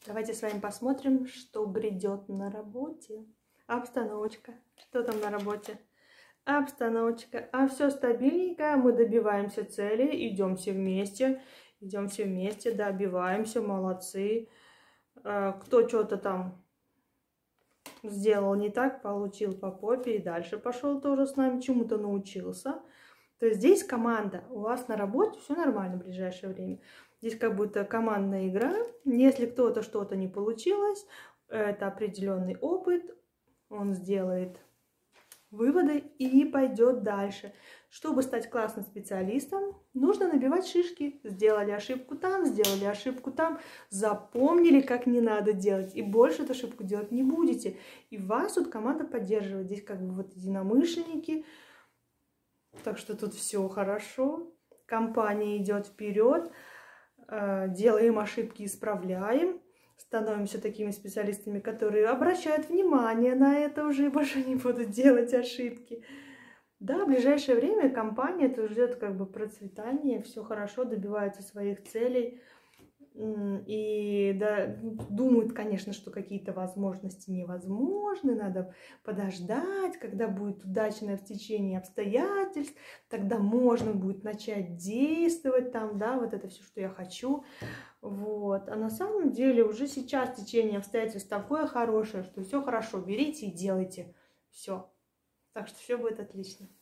Давайте с вами посмотрим, что грядет на работе. Обстановочка. Что там на работе? Обстановочка. А все стабильненько, мы добиваемся цели, идем все вместе, добиваемся, молодцы. Кто что-то там сделал не так, получил по попе и дальше пошел тоже с нами, чему-то научился. То есть здесь команда, у вас на работе все нормально в ближайшее время. Здесь как будто командная игра. Если кто-то что-то не получилось, это определенный опыт, он сделает выводы и пойдет дальше. Чтобы стать классным специалистом, нужно набивать шишки. Сделали ошибку там, сделали ошибку там, запомнили, как не надо делать, и больше эту ошибку делать не будете. И вас тут команда поддерживает. Здесь как бы вот единомышленники. Так что тут все хорошо. Компания идет вперед. Делаем ошибки, исправляем. Становимся такими специалистами, которые обращают внимание на это уже и больше не будут делать ошибки. Да, в ближайшее время компания ждет как бы процветания, все хорошо, добивается своих целей. И да, думают, конечно, что какие-то возможности невозможны, надо подождать, когда будет удачное стечение обстоятельств, тогда можно будет начать действовать там, да, вот это все, что я хочу. Вот. А на самом деле уже сейчас течение обстоятельств такое хорошее, что все хорошо, берите и делайте. Все. Так что все будет отлично.